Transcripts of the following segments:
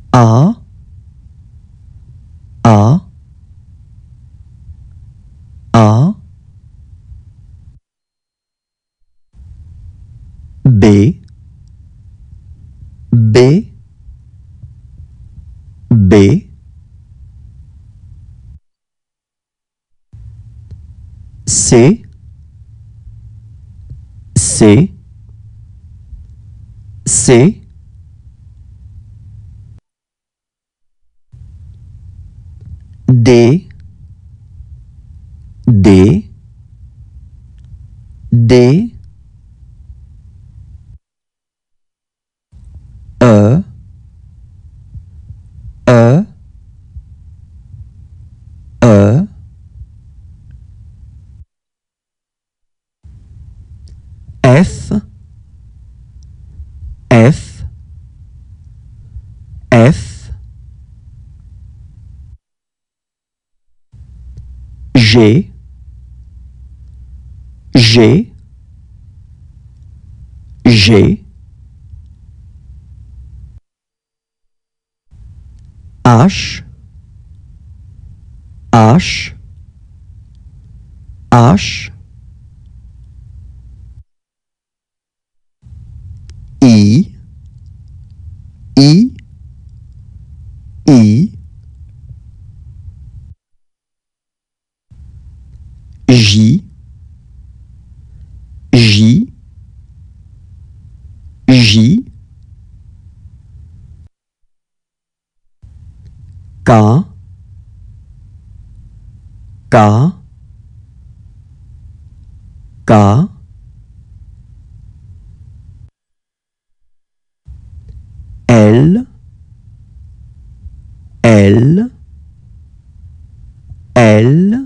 A, A, A, B, B, B, C, C, C, D, D, D, E, E, E, F, F, F, G, G, G, H, H, H, I, I, I, J, J, J, K, K, K, L, L, L,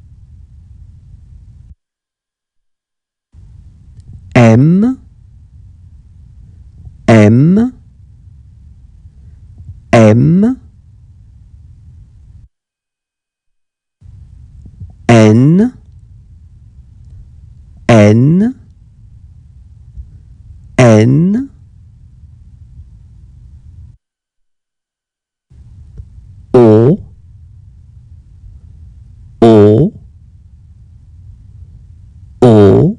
M, M, M, N, N, N, O, O, O,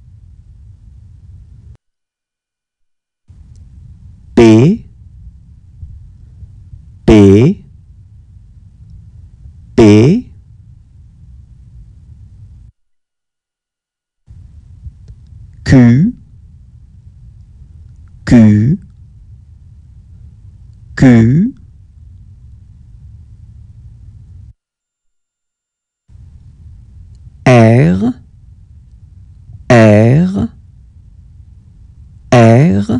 P, P, P, Q, Q, Q, R, R, R,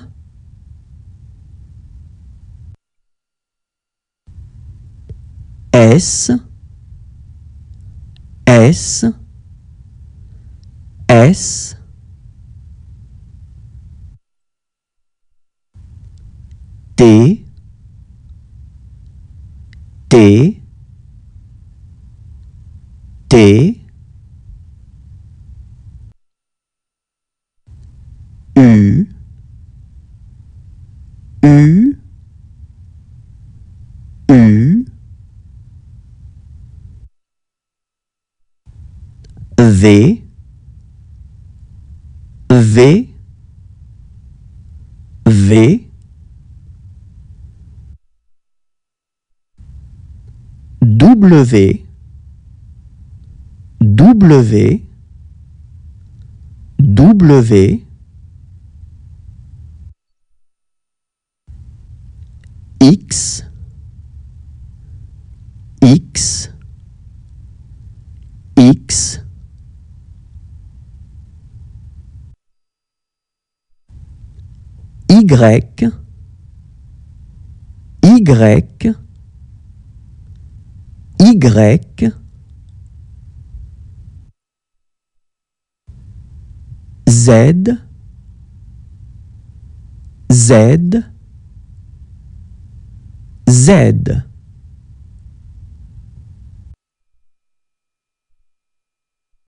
S, S, S, T, T, T, U, U, U, V, V, V, W, W, W, X, X, X, Y, Y, Y, Z, Z, Z.